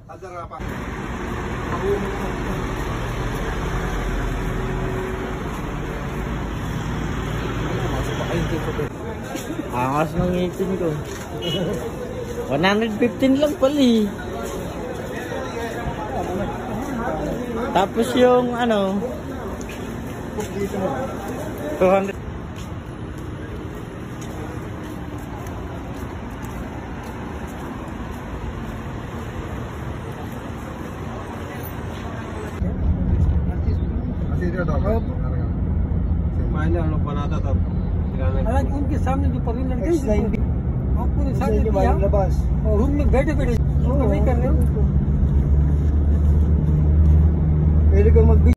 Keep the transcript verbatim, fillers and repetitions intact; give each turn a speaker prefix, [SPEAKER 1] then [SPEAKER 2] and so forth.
[SPEAKER 1] Adara pa.
[SPEAKER 2] Angas ng ngipin ko. one fifteen lang pala eh. Tapos yung ano two hundred.
[SPEAKER 1] Mainnya लोग बनाता था
[SPEAKER 3] हालांकि उनके सामने जो परी लड़के आपको साथ दिया और रूम में बैठे बैठे नहीं कर रहे हो